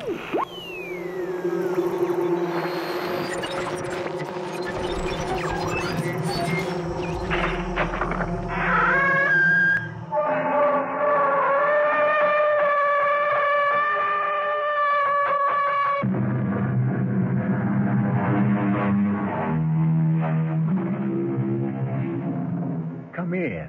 Come in.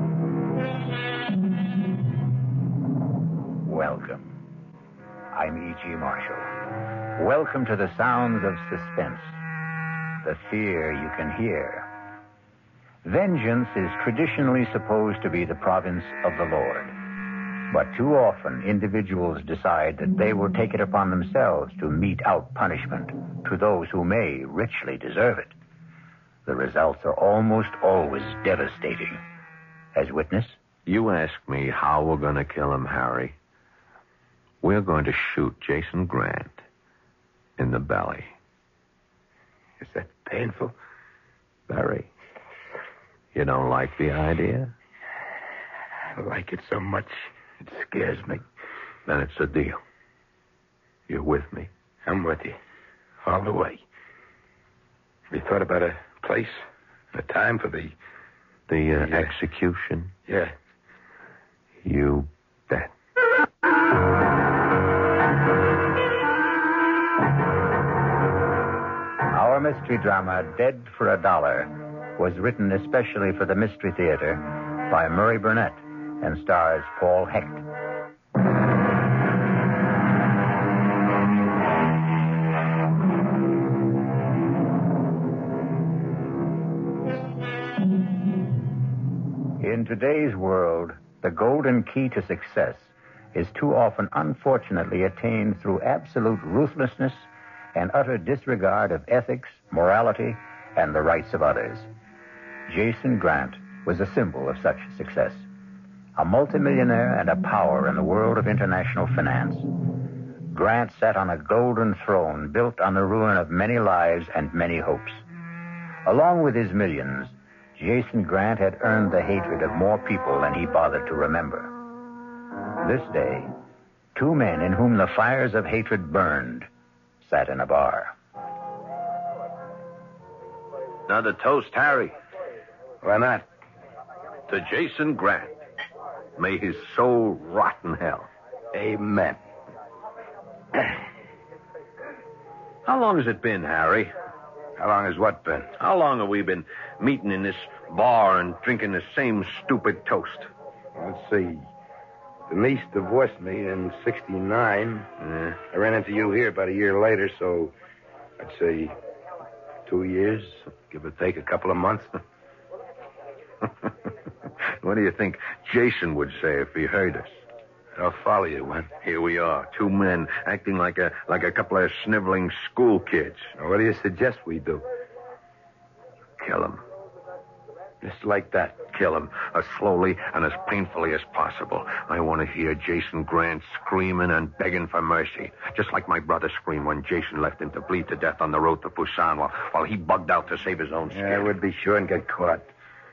Welcome. I'm E.G. Marshall. Welcome to the sounds of suspense, the fear you can hear. Vengeance is traditionally supposed to be the province of the Lord. But too often, individuals decide that they will take it upon themselves to mete out punishment to those who may richly deserve it. The results are almost always devastating. As witness? You ask me how we're going to kill him, Harry. We're going to shoot Jason Grant in the belly. Is that painful? Very. You don't like the idea? I like it so much, it scares me. Then it's a deal. You're with me? I'm with you. All the way. Have you thought about a place, a time for the execution? Yeah. You bet. Our mystery drama, Dead for a Dollar, was written especially for the Mystery Theater by Murray Burnett and stars Paul Hecht. In today's world, the golden key to success is too often unfortunately attained through absolute ruthlessness and utter disregard of ethics, morality, and the rights of others. Jason Grant was a symbol of such success. A multimillionaire and a power in the world of international finance. Grant sat on a golden throne built on the ruin of many lives and many hopes. Along with his millions, Jason Grant had earned the hatred of more people than he bothered to remember. This day, two men in whom the fires of hatred burned sat in a bar. Another toast, Harry. Why not? To Jason Grant. May his soul rot in hell. Amen. How long has it been, Harry? How long has what been? How long have we been meeting in this bar and drinking the same stupid toast? Let's see. Denise divorced me in 1969. I ran into you here about a year later, so I'd say 2 years, give or take a couple of months. What do you think Jason would say if he heard us? I'll follow you, Wen. Here we are, two men acting like a couple of sniveling school kids. Now, what do you suggest we do? Kill him. Just like that. Kill him as slowly and as painfully as possible. I want to hear Jason Grant screaming and begging for mercy, just like my brother screamed when Jason left him to bleed to death on the road to Busan while he bugged out to save his own skin. Yeah, I would be sure and get caught.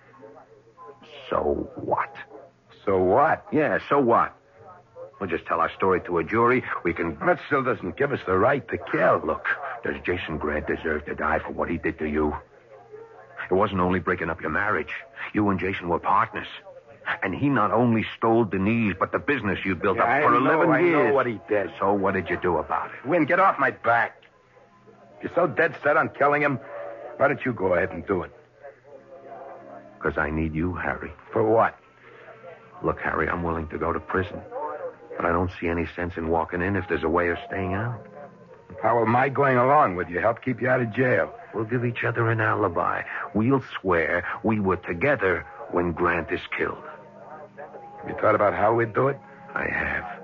So what? So what? Yeah, so what? We'll just tell our story to a jury. We can... That still doesn't give us the right to kill. Look, does Jason Grant deserve to die for what he did to you? It wasn't only breaking up your marriage. You and Jason were partners. And he not only stole Denise, but the business you built up for 11 years. I know what he did. So what did you do about it? Win, get off my back. If you're so dead set on killing him, why don't you go ahead and do it? Because I need you, Harry. For what? Look, Harry, I'm willing to go to prison. But I don't see any sense in walking in if there's a way of staying out. How will my going along with you help keep you out of jail? We'll give each other an alibi. We'll swear we were together when Grant is killed. Have you thought about how we'd do it? I have.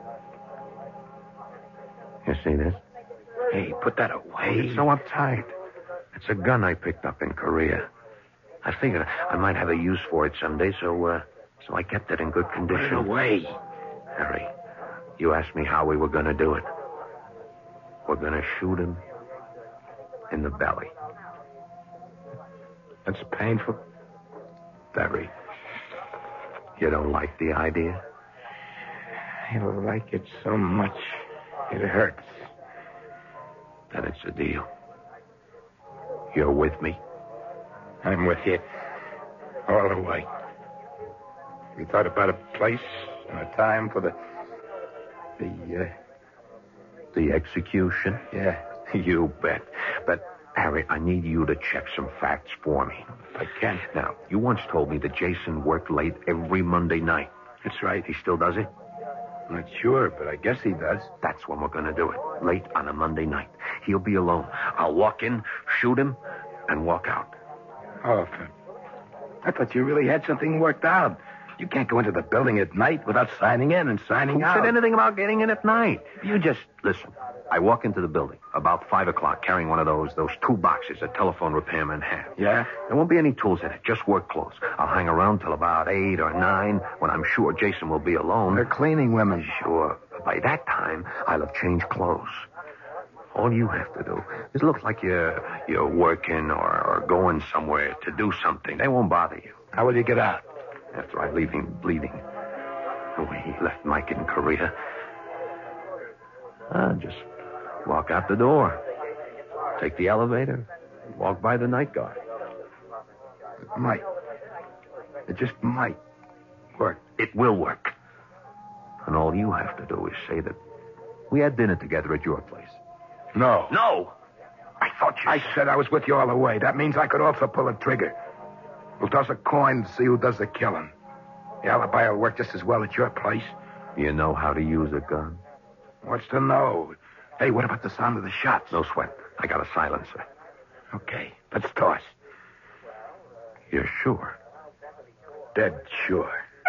You see this? Hey, put that away. You're so uptight. It's a gun I picked up in Korea. I figured I might have a use for it someday, so I kept it in good condition. Put it away. Harry, you asked me how we were going to do it. We're going to shoot him in the belly. That's painful. Very. You don't like the idea? I like it so much. It hurts. Then it's a deal. You're with me? I'm with you. All the way. We thought about a place and a time for The execution? Yeah. You bet. But, Harry, I need you to check some facts for me. I can. Now, you once told me that Jason worked late every Monday night. That's right. He still does it? Not sure, but I guess he does. That's when we're going to do it. Late on a Monday night. He'll be alone. I'll walk in, shoot him, and walk out. Oh, I thought you really had something worked out. You can't go into the building at night without signing in and signing Who out. said anything about getting in at night? You just listen. I walk into the building about 5 o'clock carrying one of those 2 boxes a telephone repairman has. Yeah? There won't be any tools in it, just work clothes. I'll hang around till about 8 or 9 when I'm sure Jason will be alone. They're cleaning women. Sure. By that time, I'll have changed clothes. All you have to do is look like you're working or going somewhere to do something. They won't bother you. How will you get out? After I leave him bleeding. The way he left Mike in Korea. I'll just walk out the door. Take the elevator. Walk by the night guard. It might. It just might work. It will work. And all you have to do is say that we had dinner together at your place. No. No! I thought you... I said I was with you all the way. That means I could also pull a trigger. We'll toss a coin to see who does the killing. The alibi will work just as well at your place. You know how to use a gun? What's to know? Hey, what about the sound of the shots? No sweat. I got a silencer. Okay, let's toss. You're sure? Dead sure.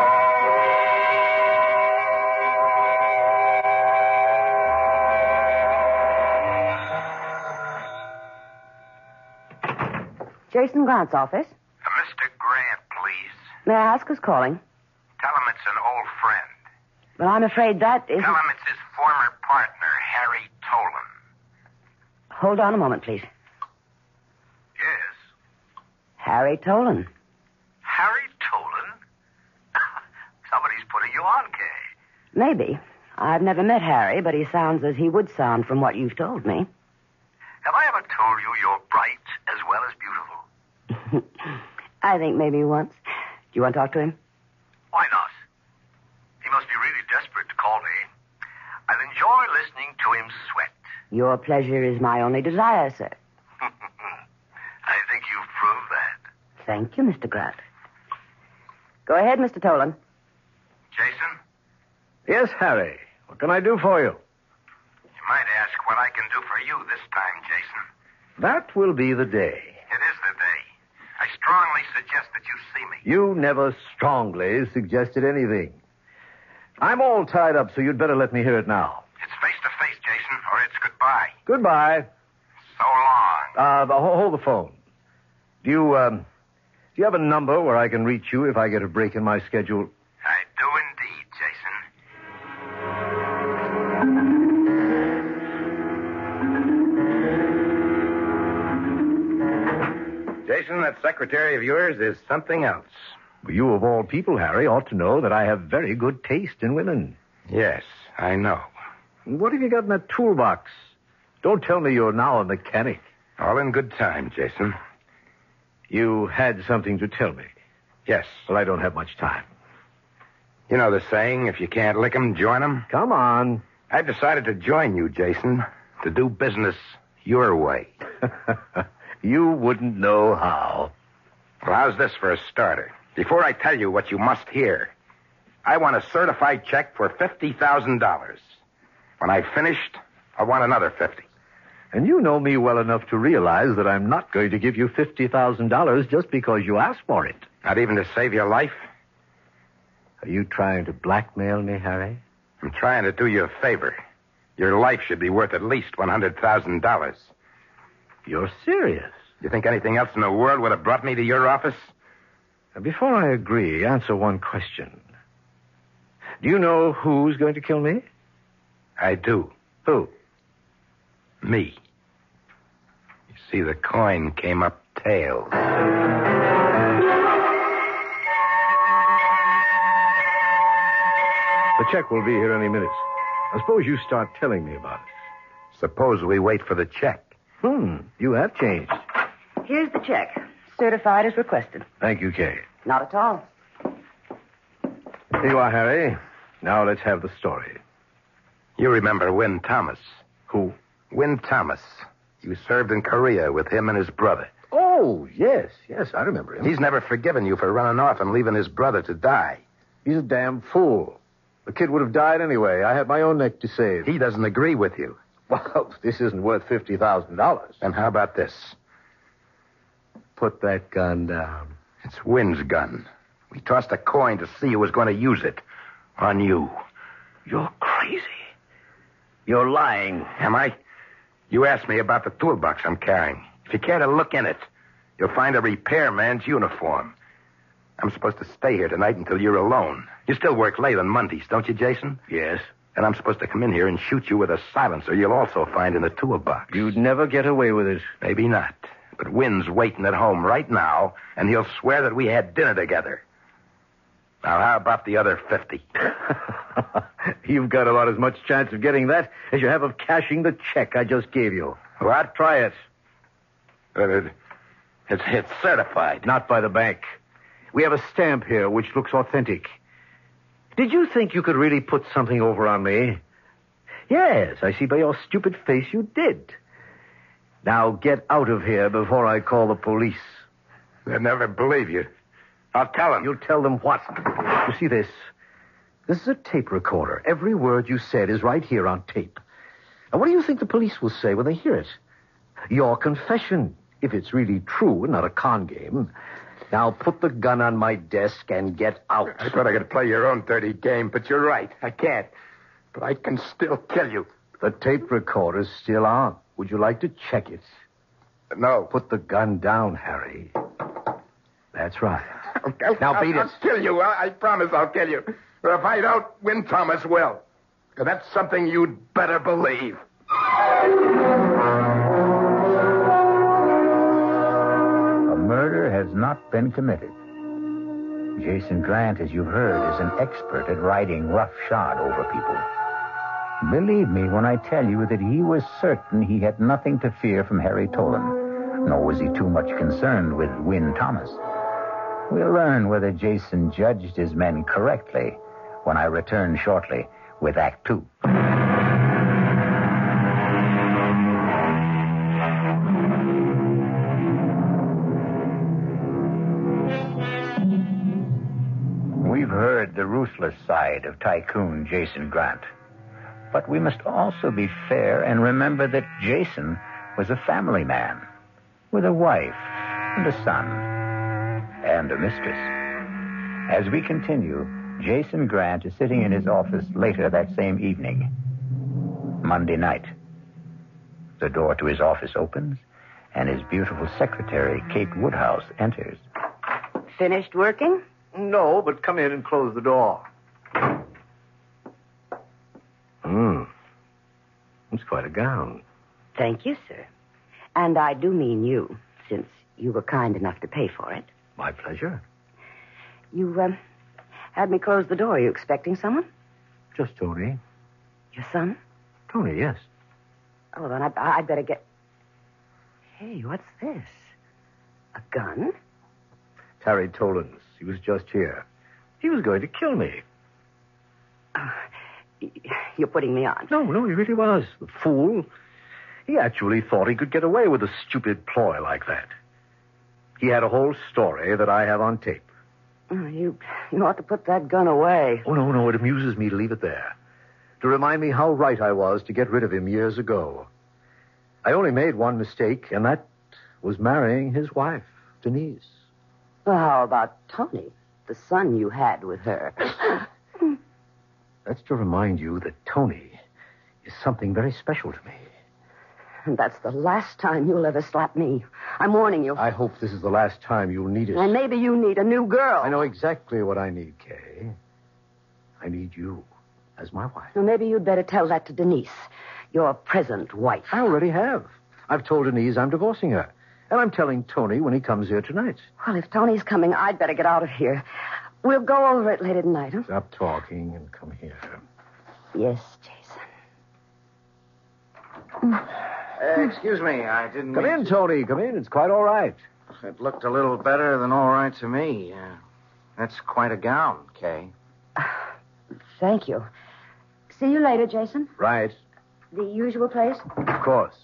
Jason Grant's office. Mr. Grant, please. May I ask who's calling? Tell him it's an old friend. Well, I'm afraid that isn't... Tell him it's his former partner, Harry Tolan. Hold on a moment, please. Yes. Harry Tolan. Harry Tolan? Somebody's putting you on, Kay. Maybe. I've never met Harry, but he sounds as he would sound from what you've told me. Have I ever told you you're bright as well as beautiful? I think maybe once. Do you want to talk to him? Why not? He must be really desperate to call me. I'll enjoy listening to him sweat. Your pleasure is my only desire, sir. I think you've proved that. Thank you, Mr. Grant. Go ahead, Mr. Tolan. Jason, Yes, Harry. What can I do for you? you might ask what I can do for you this time, Jason. That will be the day. It is the day. I strongly suggest that you see me. You never strongly suggested anything. I'm all tied up, so you'd better let me hear it now. It's face-to-face, Jason, or it's goodbye. Goodbye. So long. Hold the phone. Do you have a number where I can reach you if I get a break in my schedule? I do indeed, Jason. Jason, that secretary of yours is something else. You, of all people, Harry, ought to know that I have very good taste in women. Yes, I know. What have you got in that toolbox? Don't tell me you're now a mechanic. All in good time, Jason. You had something to tell me. Yes. Well, I don't have much time. You know the saying, if you can't lick 'em, join 'em? Come on. I've decided to join you, Jason, to do business your way. You wouldn't know how. Well, how's this for a starter? Before I tell you what you must hear, I want a certified check for $50,000. When I've finished, I want another 50. And you know me well enough to realize that I'm not going to give you $50,000 just because you asked for it. Not even to save your life? Are you trying to blackmail me, Harry? I'm trying to do you a favor. Your life should be worth at least $100,000. You're serious? You think anything else in the world would have brought me to your office? Before I agree, answer one question. Do you know who's going to kill me? I do. Who? Me. You see, the coin came up tails. The check will be here any minute. I suppose you start telling me about it. Suppose we wait for the check. You have changed. Here's the check. Certified as requested. Thank you, Kay. Not at all. Here you are, Harry. Now let's have the story. You remember Win Thomas? Who? Win Thomas. You served in Korea with him and his brother. Oh, yes, I remember him. He's never forgiven you for running off and leaving his brother to die. He's a damn fool. The kid would have died anyway. I had my own neck to save. He doesn't agree with you. Well, this isn't worth $50,000. And how about this? Put that gun down. It's Win's gun. We tossed a coin to see who was going to use it. On you. You're crazy. You're lying. Am I? You asked me about the toolbox I'm carrying. If you care to look in it, you'll find a repairman's uniform. I'm supposed to stay here tonight until you're alone. You still work late on Mondays, don't you, Jason? Yes. And I'm supposed to come in here and shoot you with a silencer you'll also find in the toolbox. You'd never get away with it. Maybe not. But Win's waiting at home right now, and he'll swear that we had dinner together. Now, how about the other 50? You've got about as much chance of getting that as you have of cashing the check I just gave you. What? Try it. It's certified. Not by the bank. We have a stamp here which looks authentic. Did you think you could really put something over on me? Yes, I see by your stupid face you did. Now get out of here before I call the police. They'll never believe you. I'll tell them. You'll tell them what? You see this? This is a tape recorder. Every word you said is right here on tape. Now, what do you think the police will say when they hear it? Your confession, if it's really true and not a con game. Now put the gun on my desk and get out. I thought I could play your own dirty game, but you're right. I can't. But I can still kill you. The tape recorder's still on. Would you like to check it? No. Put the gun down, Harry. That's right. Now beat it. I'll kill you. I promise I'll kill you. But if I don't, Win Thomas will. That's something you'd better believe. A murder has not been committed. Jason Grant, as you've heard, is an expert at riding roughshod over people. Believe me when I tell you that he was certain he had nothing to fear from Harry Tolan, nor was he too much concerned with Win Thomas. We'll learn whether Jason judged his men correctly when I return shortly with Act Two. We've heard the ruthless side of Tycoon Jason Grant. But we must also be fair and remember that Jason was a family man with a wife and a son and a mistress. As we continue, Jason Grant is sitting in his office later that same evening, Monday night. The door to his office opens, and his beautiful secretary, Kate Woodhouse, enters. Finished working? No, but come in and close the door. It's quite a gown. Thank you, sir. And I do mean you, since you were kind enough to pay for it. My pleasure. You, had me close the door. Are you expecting someone? Just Tony. Your son? Tony, yes. Oh, then I'd better get... Hey, what's this? A gun? Harry Tolan's. He was just here. He was going to kill me. You're putting me on. No, he really was. The fool. He actually thought he could get away with a stupid ploy like that. He had a whole story that I have on tape. Oh, you ought to put that gun away. Oh, no, it amuses me to leave it there. To remind me how right I was to get rid of him years ago. I only made one mistake, and that was marrying his wife, Denise. Well, how about Tony, the son you had with her? That's to remind you that Tony is something very special to me. And that's the last time you'll ever slap me. I'm warning you. I hope this is the last time you'll need it. And maybe you need a new girl. I know exactly what I need, Kay. I need you as my wife. Well, maybe you'd better tell that to Denise, your present wife. I already have. I've told Denise I'm divorcing her. And I'm telling Tony when he comes here tonight. Well, if Tony's coming, I'd better get out of here. We'll go over it later tonight, huh? Stop talking and come here. Yes, Jason. Excuse me, I didn't Come mean in, to- Tony. Come in. It's quite all right. It looked a little better than all right to me. That's quite a gown, Kay. Thank you. See you later, Jason. Right. The usual place? Of course.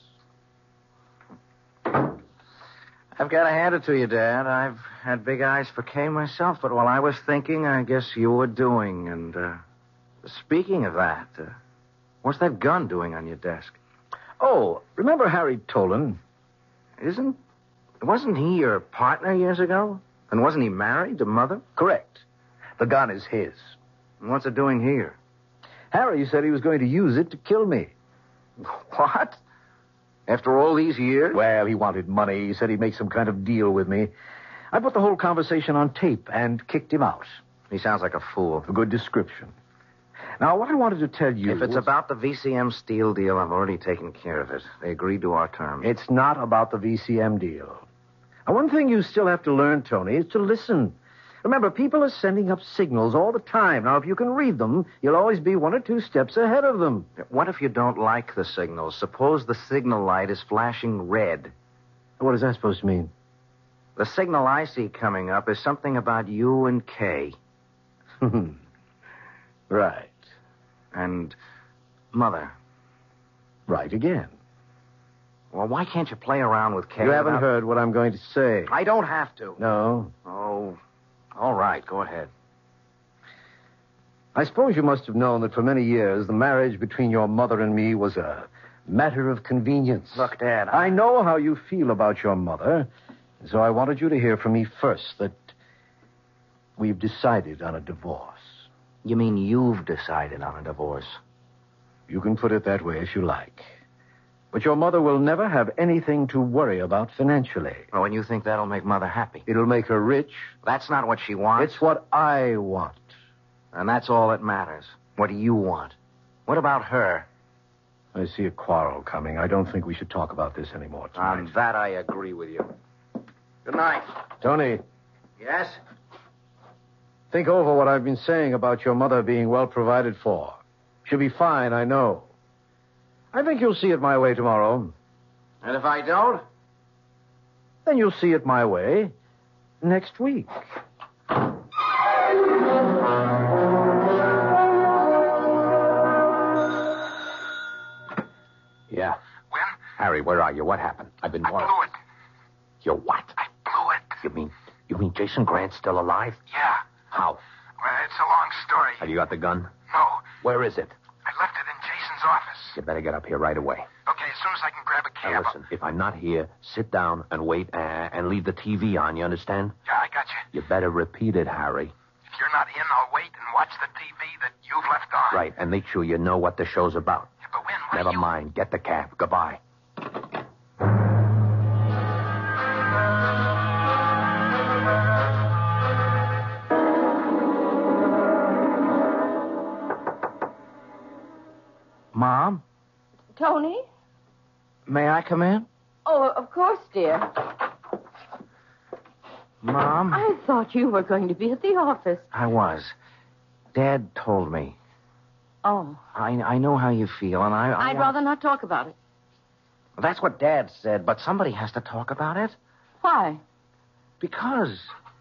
I've got to hand it to you, Dad. I've had big eyes for Kay myself, but while I was thinking, I guess you were doing. And speaking of that, what's that gun doing on your desk? Oh, remember Harry Tolan? Wasn't he your partner years ago? And wasn't he married to Mother? Correct. The gun is his. And what's it doing here? Harry said he was going to use it to kill me. What? After all these years? Well, he wanted money. He said he'd make some kind of deal with me. I put the whole conversation on tape and kicked him out. He sounds like a fool. A good description. Now, what I wanted to tell you... If it's about the VCM steel deal, I've already taken care of it. They agreed to our terms. It's not about the VCM deal. Now, one thing you still have to learn, Tony, is to listen. Remember, people are sending up signals all the time. Now, if you can read them, you'll always be 1 or 2 steps ahead of them. What if you don't like the signals? Suppose the signal light is flashing red. What is that supposed to mean? The signal I see coming up is something about you and Kay. Right. And Mother. Right again. Well, why can't you play around with Kay? You haven't heard what I'm going to say. I don't have to. No. Oh, all right. Go ahead. I suppose you must have known that for many years the marriage between your mother and me was a matter of convenience. Look, Dad, I know how you feel about your mother, so I wanted you to hear from me first that we've decided on a divorce. You mean you've decided on a divorce? You can put it that way if you like. But your mother will never have anything to worry about financially. Oh, and you think that'll make Mother happy? It'll make her rich. That's not what she wants. It's what I want. And that's all that matters. What do you want? What about her? I see a quarrel coming. I don't think we should talk about this anymore tonight. On that, I agree with you. Good night. Tony, Yes? think over what I've been saying about your mother being well provided for. She'll be fine, I know. I think you'll see it my way tomorrow. And if I don't? Then you'll see it my way next week. Yeah. Well, Harry, where are you? What happened? I've been I blew it. You what? I blew it. You mean Jason Grant's still alive? Yeah. How? Well, it's a long story. Have you got the gun? No, Where is it? I left it in Jason's office. You better get up here right away. Okay, as soon as I can grab a Now cab. listen, if I'm not here, sit down and wait and leave the TV on, you understand? Yeah, I got you. You better repeat it, Harry. If you're not in, I'll wait and watch the TV that you've left on. Right, and make sure you know what the show's about. Yeah, but when? What Never do you... mind. Get the cab. Goodbye. Mom, Tony? may I come in? Oh, of course, dear. Mom? I thought you were going to be at the office. I was. Dad told me. Oh. I know how you feel, and I'd rather not talk about it. That's what Dad said, but somebody has to talk about it. Why? Because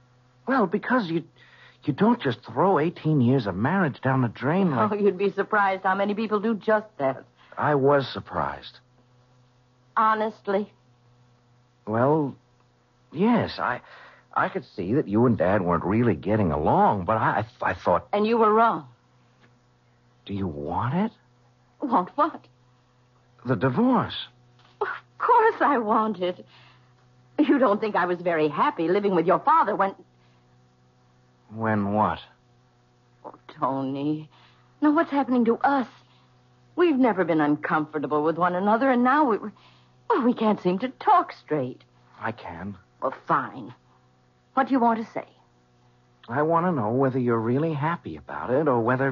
you don't just throw 18 years of marriage down the drain like... Oh, you'd be surprised how many people do just that. I was surprised. Honestly. Well, yes, I could see that you and Dad weren't really getting along, but I thought... And you were wrong. Do you want it? Want what? The divorce. Of course I want it. You don't think I was very happy living with your father when... When what? Oh, Tony. Now, what's happening to us? We've never been uncomfortable with one another, and now we can't seem to talk straight. I can. Well, fine. What do you want to say? I want to know whether you're really happy about it or whether...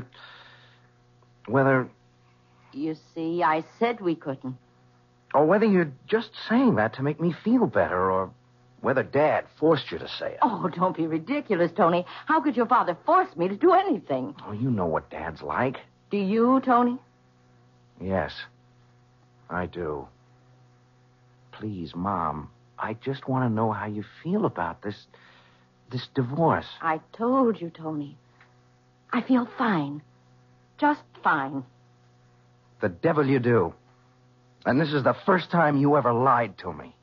You see, I said we couldn't. Or whether you're just saying that to make me feel better, or whether Dad forced you to say it. Oh, don't be ridiculous, Tony. How could your father force me to do anything? Oh, you know what Dad's like. Do you, Tony? Yes. I do. Please, Mom, I just want to know how you feel about this divorce. I told you, Tony. I feel fine. Just fine. The devil you do. And this is the first time you ever lied to me.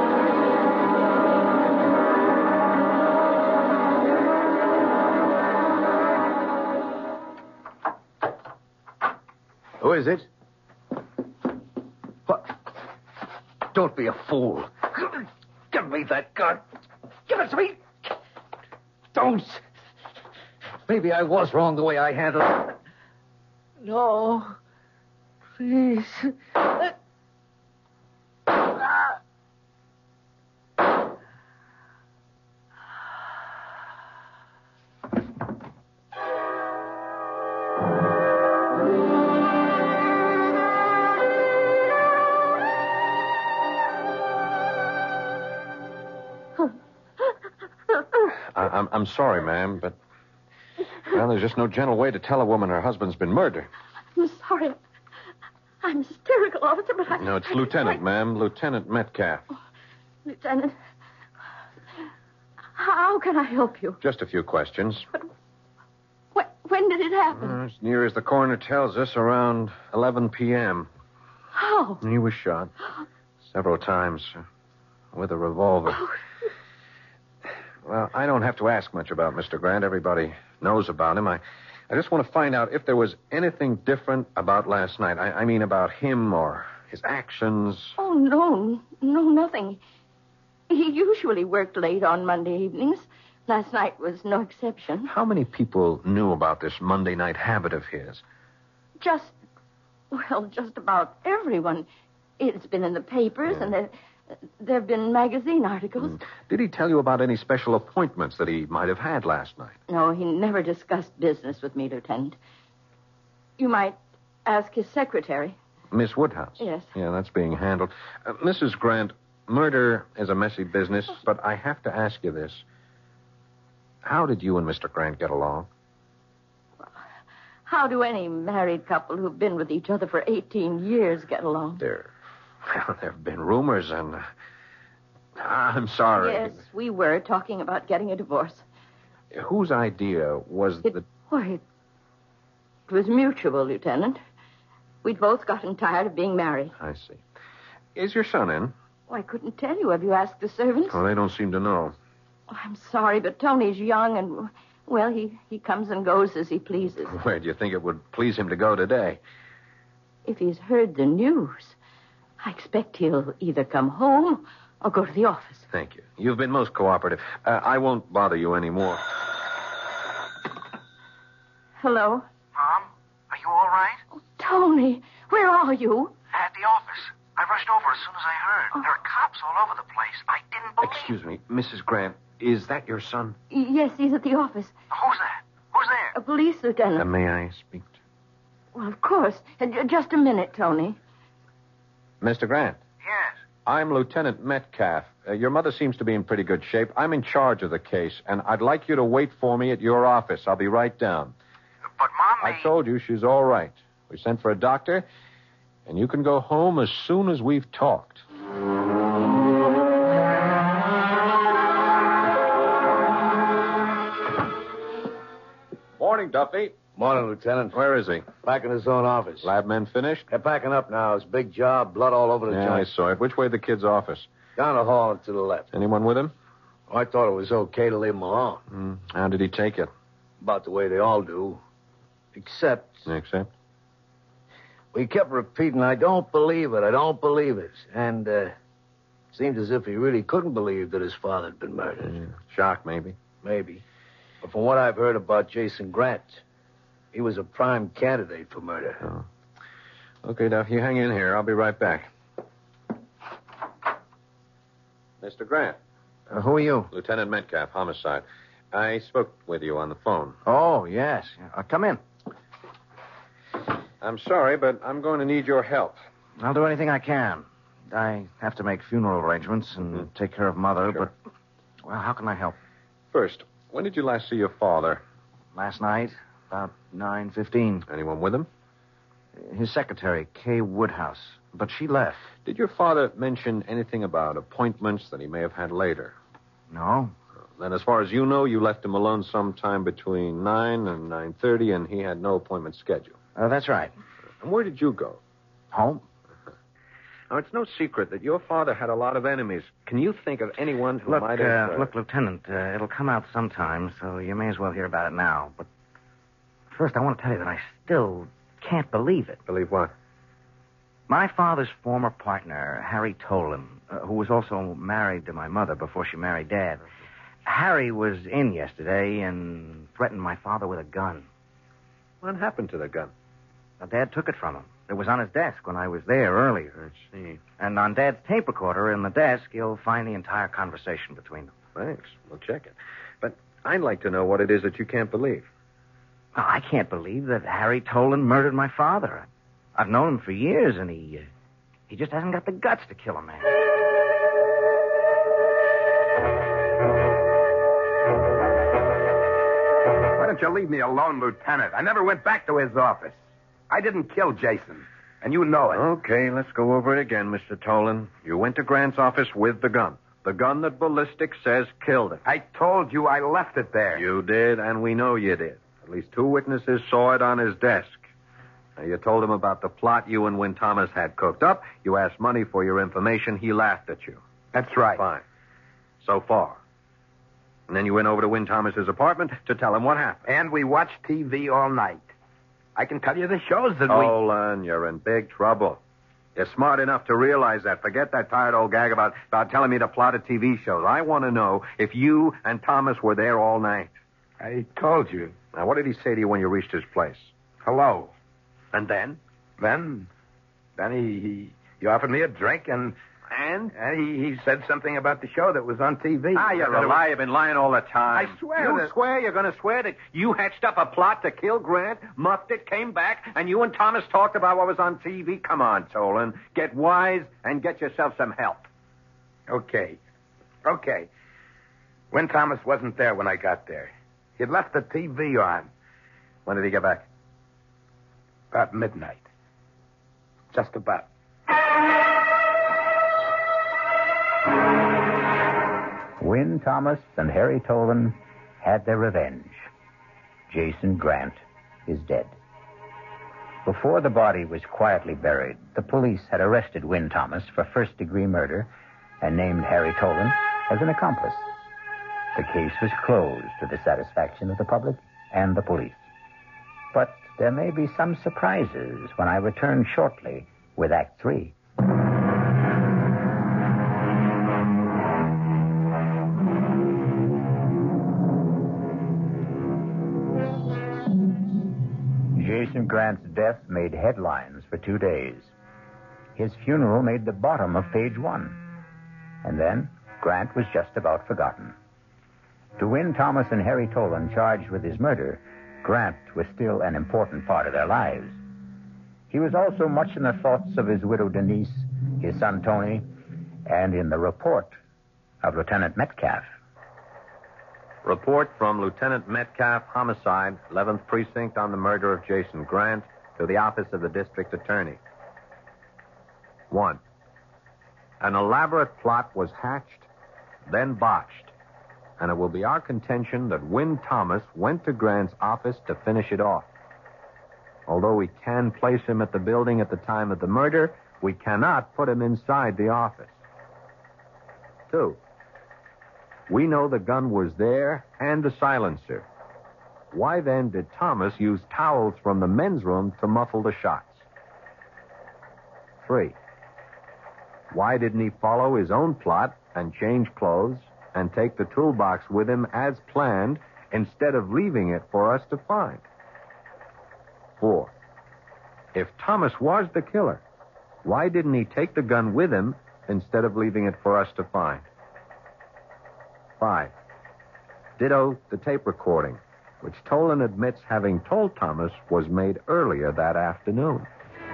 Who is it? What? Don't be a fool. Give me that gun. Give it to me. Don't. Maybe I was wrong the way I handled it. No. Please. I'm sorry, ma'am, but, well, there's just no gentle way to tell a woman her husband's been murdered. I'm sorry. I'm hysterical, officer, but I... No, it's Lieutenant, ma'am. Lieutenant Metcalf. Lieutenant, how can I help you? Just a few questions. But when did it happen? As near as the coroner tells us, around 11 p.m. How? He was shot several times with a revolver. Oh. Well, I don't have to ask much about Mr. Grant. Everybody knows about him. I just want to find out if there was anything different about last night. I mean about him or his actions. Oh, no, nothing. He usually worked late on Monday evenings. Last night was no exception. How many people knew about this Monday night habit of his? Just about everyone. It's been in the papers, Yeah. and there have been magazine articles. Did he tell you about any special appointments that he might have had last night? No, he never discussed business with me, Lieutenant. You might ask his secretary. Miss Woodhouse? Yes. Yeah, that's being handled. Mrs. Grant, murder is a messy business, but I have to ask you this. How did you and Mr. Grant get along? How do any married couple who've been with each other for 18 years get along? There have been rumors, and I'm sorry. Yes, we were talking about getting a divorce. Whose idea was It was mutual, Lieutenant. We'd both gotten tired of being married. I see. Is your son in? Oh, I couldn't tell you. Have you asked the servants? Well, they don't seem to know. Oh, I'm sorry, but Tony's young and, well, he comes and goes as he pleases. Where do you think it would please him to go today? If he's heard the news, I expect he'll either come home or go to the office. Thank you. You've been most cooperative. I won't bother you anymore. Hello? Mom, are you all right? Oh, Tony, where are you? At the office. I rushed over as soon as I heard. There are cops all over the place. I didn't believe... Excuse me, Mrs. Grant, is that your son? Yes, he's at the office. Who's that? Who's there? A police lieutenant. May I speak to... Well, of course. Just a minute, Tony. Mr. Grant. Yes. I'm Lieutenant Metcalf. Your mother seems to be in pretty good shape. I'm in charge of the case, and I'd like you to wait for me at your office. I'll be right down. But, Mom, I told you she's all right. We sent for a doctor, and you can go home as soon as we've talked. Morning, Duffy. Morning, Lieutenant. Where is he? Back in his own office. Lab men finished? They're packing up now. It's a big job, blood all over the Yeah, I joint. saw it. Which way the kid's office? Down the hall and to the left. Anyone with him? Oh, I thought it was okay to leave him alone. How did he take it? About the way they all do. Except Except? we kept repeating, I don't believe it, I don't believe it. And seemed as if he really couldn't believe that his father had been murdered. Shock, maybe. Maybe. But from what I've heard about Jason Grant, he was a prime candidate for murder. Oh. Okay, Duff, you hang in here. I'll be right back. Mr. Grant. Who are you? Lieutenant Metcalf, homicide. I spoke with you on the phone. Oh, yes. Come in. I'm sorry, but I'm going to need your help. I'll do anything I can. I have to make funeral arrangements and take care of Mother, Sure. but, well, how can I help? First, when did you last see your father? Last night, about 9:15. Anyone with him? His secretary, Kay Woodhouse. but she left. Did your father mention anything about appointments that he may have had later? No. Then, as far as you know, you left him alone sometime between 9 and 9:30, and he had no appointment scheduled. That's right. And where did you go? Home? Now, it's no secret that your father had a lot of enemies. Can you think of anyone who might have... Look, Lieutenant, it'll come out sometime, so you may as well hear about it now. But first, I want to tell you that I still can't believe it. Believe what? My father's former partner, Harry Tolan, who was also married to my mother before she married Dad. Harry was in yesterday and threatened my father with a gun. What happened to the gun? Now, Dad took it from him. It was on his desk when I was there earlier. I see. And on Dad's tape recorder in the desk, you'll find the entire conversation between them. Thanks. We'll check it. But I'd like to know what it is that you can't believe. Well, I can't believe that Harry Tolan murdered my father. I've known him for years, and he just hasn't got the guts to kill a man. Why don't you leave me alone, Lieutenant? I never went back to his office. I didn't kill Jason, and you know it. Okay, let's go over it again, Mr. Tolan. You went to Grant's office with the gun. The gun that ballistics says killed him. I told you I left it there. You did, and we know you did. At least 2 witnesses saw it on his desk. Now, you told him about the plot you and Win Thomas had cooked up. You asked money for your information. He laughed at you. That's right. Fine. So far. And then you went over to Win Thomas's apartment to tell him what happened. And we watched TV all night. I can tell you the shows that Tolan, you're in big trouble. You're smart enough to realize that. Forget that tired old gag about telling me to plot a TV shows. I want to know if you and Thomas were there all night. I told you. Now, what did he say to you when you reached his place? Hello. And then? Then he offered me a drink, and he said something about the show that was on TV. You're a liar. You've been lying all the time. I swear You that... swear? You're going to swear that you hatched up a plot to kill Grant, muffed it, came back, and you and Thomas talked about what was on TV? Come on, Tolan. Get wise and get yourself some help. Okay. When Thomas wasn't there when I got there. He'd left the TV on. When did he get back? About midnight. Just about. Win Thomas and Harry Tolan had their revenge. Jason Grant is dead. Before the body was quietly buried, the police had arrested Win Thomas for first-degree murder and named Harry Tolan as an accomplice. The case was closed to the satisfaction of the public and the police. But there may be some surprises when I return shortly with Act 3. Jason Grant's death made headlines for 2 days. His funeral made the bottom of page 1. And then Grant was just about forgotten. To Win Thomas and Harry Tolan charged with his murder, Grant was still an important part of their lives. He was also much in the thoughts of his widow Denise, his son Tony, and in the report of Lieutenant Metcalf. Report from Lieutenant Metcalf, homicide, 11th Precinct on the murder of Jason Grant, to the office of the district attorney. 1. An elaborate plot was hatched, then botched, and it will be our contention that Win Thomas went to Grant's office to finish it off. Although we can place him at the building at the time of the murder, we cannot put him inside the office. 2. We know the gun was there and the silencer. Why then did Thomas use towels from the men's room to muffle the shots? 3. Why didn't he follow his own plot and change clothes and take the toolbox with him as planned instead of leaving it for us to find? 4. If Thomas was the killer, why didn't he take the gun with him instead of leaving it for us to find? 5. Ditto the tape recording, which Tolan admits having told Thomas was made earlier that afternoon.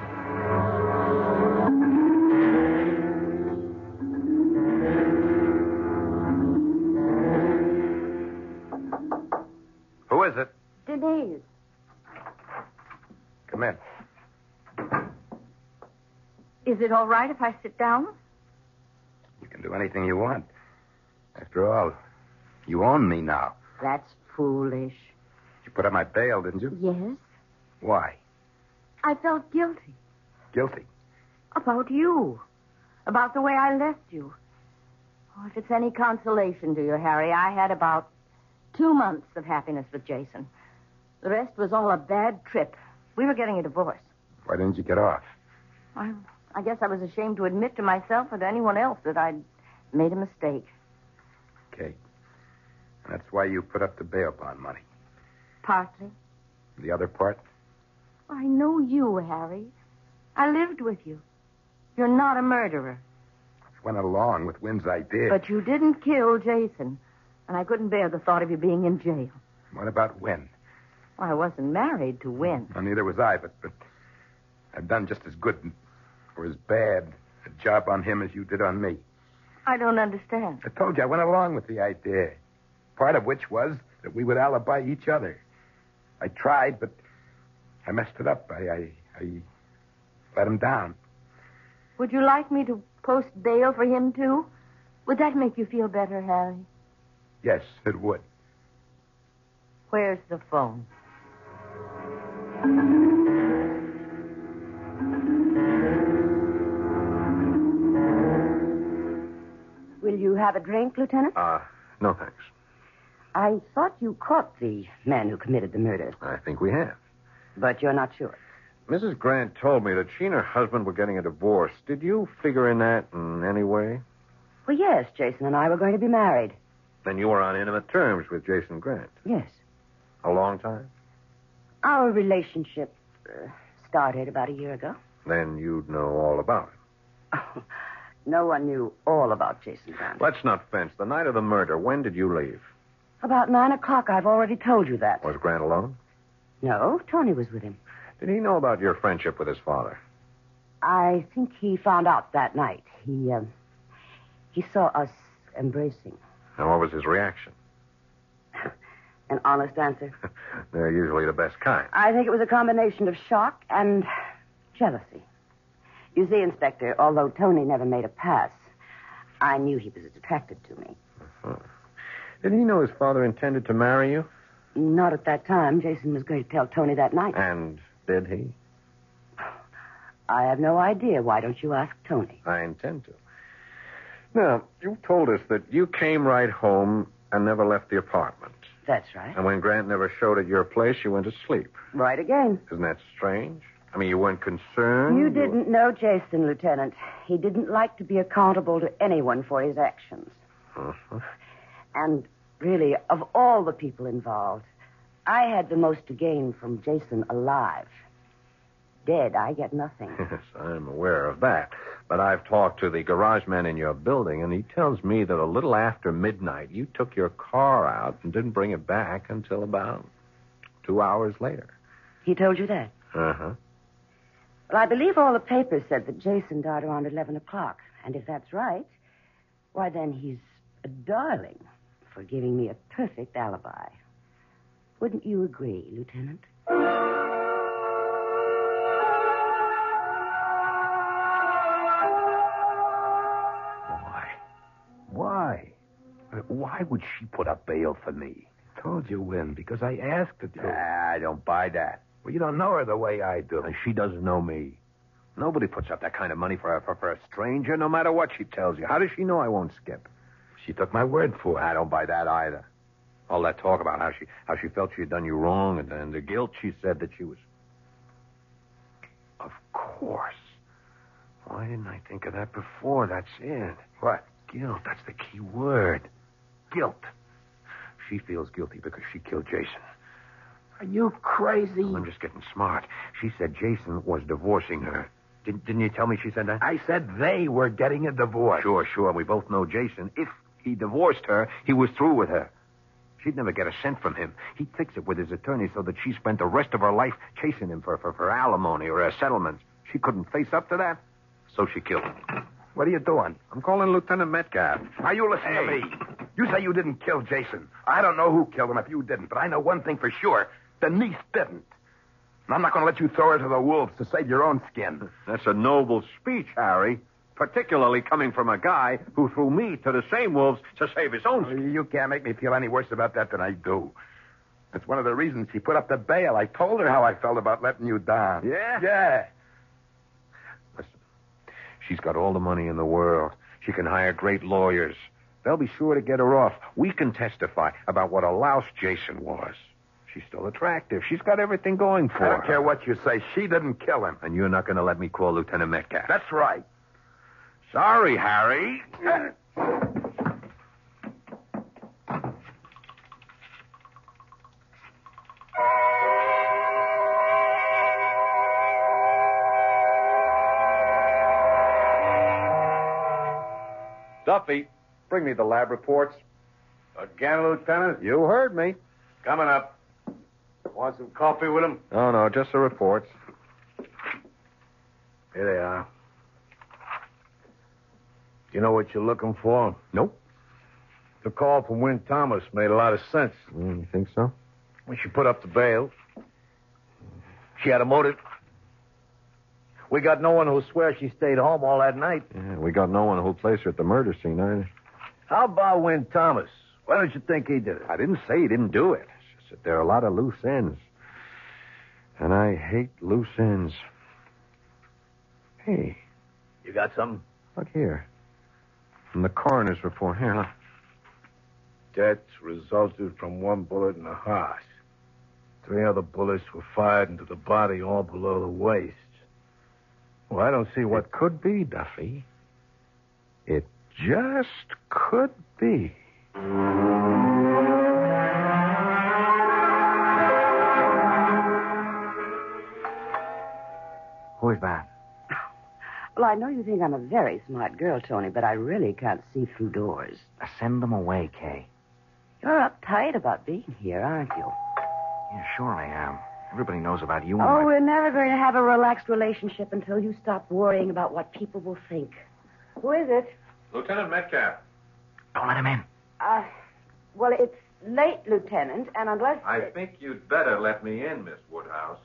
Who is it? Denise. Come in. Is Is it all right if I sit down? You can do anything you want. After all, you own me now. That's foolish. You put up my bail, didn't you? Yes. Why? I felt guilty. Guilty. About you. About the way I left you. Oh, if it's any consolation to you, Harry, I had about 2 months of happiness with Jason. The rest was all a bad trip. We were getting a divorce. Why didn't you get off? I guess I was ashamed to admit to myself or to anyone else that I'd made a mistake. Okay. And that's why you put up the bail bond money. Partly. The other part? I know you, Harry. I lived with you. You're not a murderer. I went along with Wynn's idea. But you didn't kill Jason. And I couldn't bear the thought of you being in jail. What about Wynn? Well, I wasn't married to Wynn. Well, neither was I, but I've done just as good or as bad a job on him as you did on me. I don't understand. I told you I went along with the idea. Part of which was that we would alibi each other. I tried, but I messed it up. I let him down. Would you like me to post bail for him, too? Would that make you feel better, Harry? Yes, it would. Where's the phone? Will you have a drink, Lieutenant? No thanks. I thought you caught the man who committed the murder, I think we have. but you're not sure. Mrs. Grant told me that she and her husband were getting a divorce. Did you figure in that in any way? Well, yes, Jason and I were going to be married. Then you were on intimate terms with Jason Grant. Yes. A long time? Our relationship started about a year ago. Then you'd know all about it. Oh, no one knew all about Jason Grant. Let's not fence. The night of the murder, when did you leave? About 9 o'clock. I've already told you that. Was Grant alone? No, Tony was with him. Did he know about your friendship with his father? I think he found out that night. He saw us embracing. And what was his reaction? An honest answer. They're usually the best kind. I think it was a combination of shock and jealousy. You see, Inspector, although Tony never made a pass, I knew he was attracted to me. Uh-huh. Did he know his father intended to marry you? Not at that time. Jason was going to tell Tony that night. And did he? I have no idea. Why don't you ask Tony? I intend to. Now, you told us that you came right home and never left the apartment. That's right. And when Grant never showed at your place, you went to sleep. Right again. Isn't that strange? I mean, you weren't concerned? You didn't know Jason, Lieutenant. He didn't like to be accountable to anyone for his actions. Uh-huh. And really, of all the people involved, I had the most to gain from Jason alive. Dead, I get nothing. Yes, I'm aware of that. But I've talked to the garage man in your building, and he tells me that a little after midnight, you took your car out and didn't bring it back until about 2 hours later. He told you that? Uh-huh. Well, I believe all the papers said that Jason died around 11 o'clock. And if that's right, why, then he's a darling for giving me a perfect alibi. Wouldn't you agree, Lieutenant? Why? Why would she put up bail for me? I told you, Wynn, because I asked her to. I don't buy that. Well, you don't know her the way I do. And she doesn't know me. Nobody puts up that kind of money for a stranger, no matter what she tells you. How does she know I won't skip? She took my word for it. I don't buy that either. All that talk about how she felt she had done you wrong and the guilt she said that she was... Of course. Why didn't I think of that before? That's it. What? Guilt. That's the key word. Guilt. She feels guilty because she killed Jason. Are you crazy? I'm just getting smart. She said Jason was divorcing her. Didn't you tell me she said that? I said they were getting a divorce. Sure. We both know Jason. If he divorced her, he was through with her. She'd never get a cent from him. He'd fix it with his attorney so that she spent the rest of her life chasing him for alimony or a settlement. She couldn't face up to that, so she killed him. What are you doing? I'm calling Lieutenant Metcalf. Are you listening to me? You say you didn't kill Jason. I don't know who killed him if you didn't, but I know one thing for sure. Denise didn't. And I'm not going to let you throw her to the wolves to save your own skin. That's a noble speech, Harry. Particularly coming from a guy who threw me to the same wolves to save his own skin. You can't make me feel any worse about that than I do. That's one of the reasons she put up the bail. I told her how I felt about letting you down. Yeah? Yeah. Listen, she's got all the money in the world. She can hire great lawyers. They'll be sure to get her off. We can testify about what a louse Jason was. She's still attractive. She's got everything going for her. I don't care what you say. She didn't kill him. And you're not going to let me call Lieutenant Metcalf. That's right. Sorry, Harry. Duffy, bring me the lab reports. Again, Lieutenant? You heard me. Coming up. Want some coffee with him? No, just the reports. Here they are. You know what you're looking for? Nope. The call from Wynn Thomas made a lot of sense. You think so? When she put up the bail, she had a motive. We got no one who'll swear she stayed home all that night. Yeah, we got no one who'll place her at the murder scene either. How about Wynn Thomas? Why don't you think he did it? I didn't say he didn't do it. It's just that there are a lot of loose ends. And I hate loose ends. Hey, You got something? look here. From the coroner's report. Here, look. Death resulted from one bullet in the heart. 3 other bullets were fired into the body, all below the waist. Well, I don't see what... It could be, Duffy. It just could be. Who is that? Well, I know you think I'm a very smart girl, Tony, but I really can't see through doors. Send them away, Kay. You're uptight about being here, aren't you? Yeah, sure I am. Everybody knows about you. Oh, we're never going to have a relaxed relationship until you stop worrying about what people will think. Who is it? Lieutenant Metcalf. Don't let him in. Well, it's late, Lieutenant, and unless... I think you'd better let me in, Miss Woodhouse.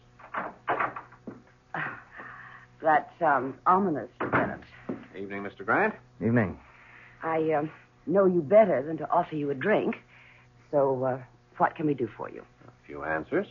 That sounds ominous, Lieutenant. Evening, Mr. Grant. Evening. I know you better than to offer you a drink. So, what can we do for you? A few answers.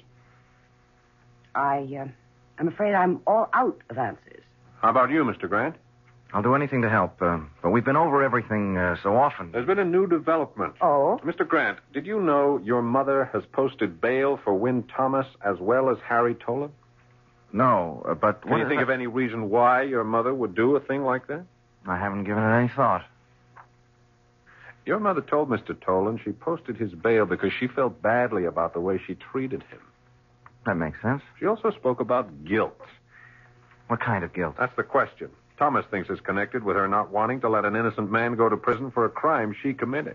I'm afraid I'm all out of answers. How about you, Mr. Grant? I'll do anything to help, but we've been over everything so often. There's been a new development. Oh? Mr. Grant, did you know your mother has posted bail for Wynn Thomas as well as Harry Tolan? No, but... Can you think of any reason why your mother would do a thing like that? I haven't given it any thought. Your mother told Mr. Tolan she posted his bail because she felt badly about the way she treated him. That makes sense. She also spoke about guilt. What kind of guilt? That's the question. Thomas thinks it's connected with her not wanting to let an innocent man go to prison for a crime she committed.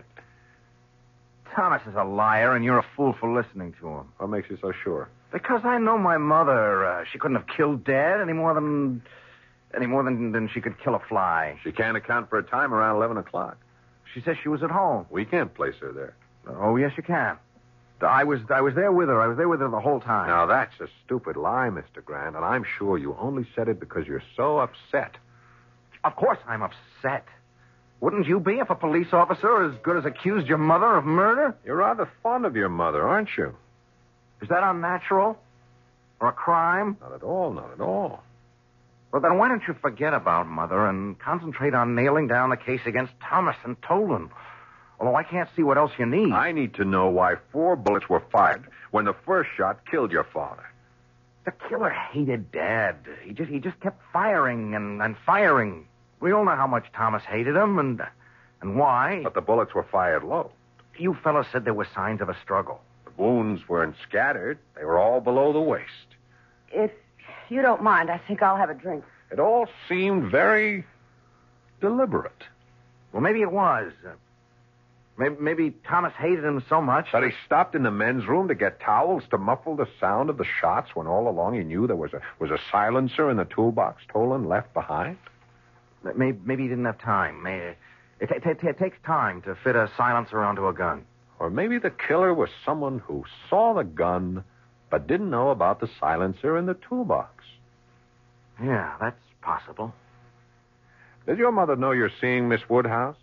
Thomas is a liar, and you're a fool for listening to him. What makes you so sure? Because I know my mother. She couldn't have killed Dad any more than she could kill a fly. She can't account for a time around 11 o'clock. She says she was at home. We can't place her there. Oh, yes, you can. I was there with her. I was there with her the whole time. Now, that's a stupid lie, Mr. Grant, and I'm sure you only said it because you're so upset. Of course I'm upset. Wouldn't you be if a police officer as good as accused your mother of murder? You're rather fond of your mother, aren't you? Is that unnatural? Or a crime? Not at all, not at all. Well, then why don't you forget about Mother and concentrate on nailing down the case against Thomas and Tolan? Although I can't see what else you need. I need to know why 4 bullets were fired when the first shot killed your father. The killer hated Dad. He just kept firing and firing. We all know how much Thomas hated him and why. But the bullets were fired low. You fellas said there were signs of a struggle. The wounds weren't scattered. They were all below the waist. If you don't mind, I think I'll have a drink. It all seemed very deliberate. Well, maybe it was. Maybe Thomas hated him so much. But he stopped in the men's room to get towels to muffle the sound of the shots when all along he knew there was a silencer in the toolbox Tolan left behind. Maybe he didn't have time. It takes time to fit a silencer onto a gun. Or maybe the killer was someone who saw the gun but didn't know about the silencer in the toolbox. Yeah, that's possible. Does your mother know you're seeing Miss Woodhouse?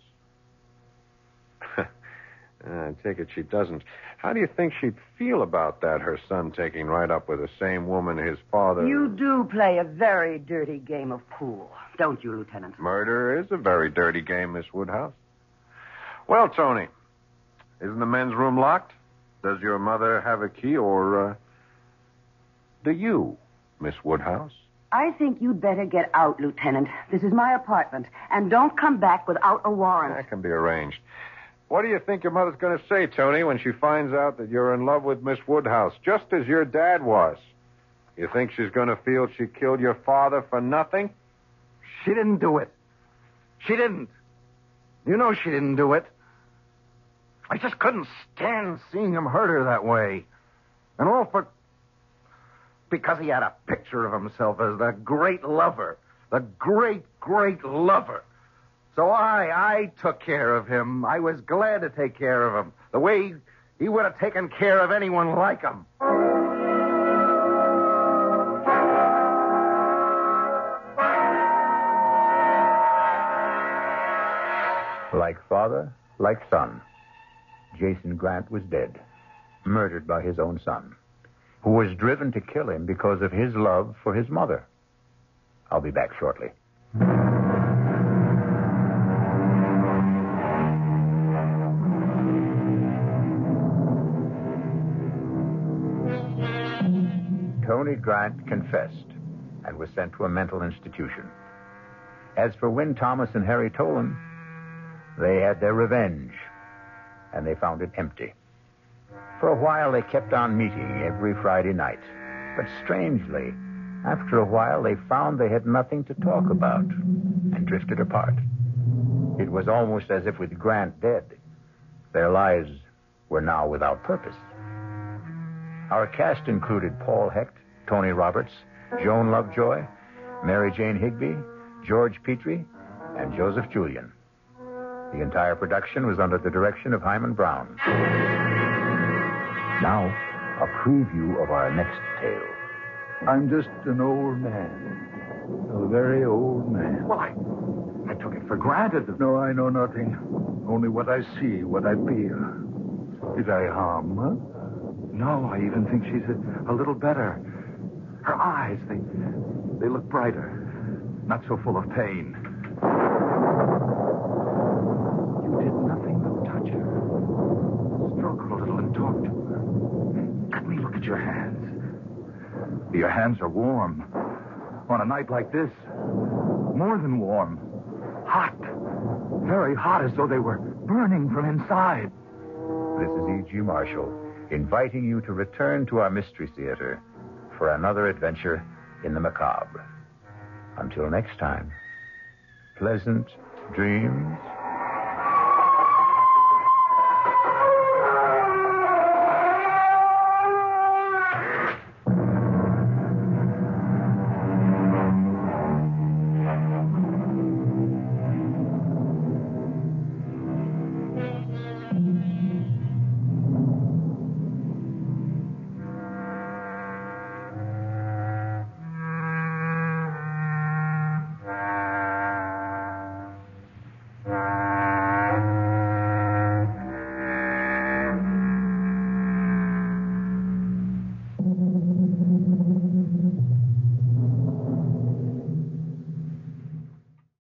I take it she doesn't. How do you think she'd feel about that, her son taking right up with the same woman his father... You do play a very dirty game of pool, don't you, Lieutenant? Murder is a very dirty game, Miss Woodhouse. Well, Tony, isn't the men's room locked? Does your mother have a key, or, do you, Miss Woodhouse? I think you'd better get out, Lieutenant. This is my apartment, and don't come back without a warrant. That can be arranged. What do you think your mother's going to say, Tony, when she finds out that you're in love with Miss Woodhouse, just as your dad was? You think she's going to feel she killed your father for nothing? She didn't do it. She didn't. You know she didn't do it. I just couldn't stand seeing him hurt her that way. And all because he had a picture of himself as the great lover. The great, great lover. So I took care of him. I was glad to take care of him. The way he would have taken care of anyone like him. Like father, like son, Jason Grant was dead, murdered by his own son, who was driven to kill him because of his love for his mother. I'll be back shortly. Tony Grant confessed and was sent to a mental institution. As for Wynn Thomas and Harry Tolan, they had their revenge, and they found it empty. For a while, they kept on meeting every Friday night. But strangely, after a while, they found they had nothing to talk about and drifted apart. It was almost as if with Grant dead, their lives were now without purpose. Our cast included Paul Hecht, Tony Roberts, Joan Lovejoy, Mary Jane Higby, George Petrie, and Joseph Julian. The entire production was under the direction of Hyman Brown. Now, a preview of our next tale. I'm just an old man. A very old man. Well, I took it for granted. No, I know nothing. Only what I see, what I feel. Did I harm her? No, I even think she's a little better. Her eyes, they look brighter. Not so full of pain. You did nothing but touch her. Stroke her a little and talk to her. Let me look at your hands. Your hands are warm. On a night like this, more than warm. Hot. Very hot, as though they were burning from inside. This is E.G. Marshall, inviting you to return to our Mystery Theater for another adventure in the macabre. Until next time, pleasant dreams.